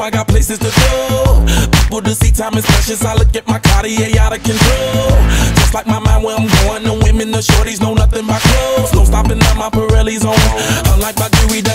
I got places to go. People to see, time is precious. I look at my Cartier out of control. Just like my mind where I'm going. The women, the shorties know nothing but clothes. No stopping at my Pirelli's on. Unlike my jewelry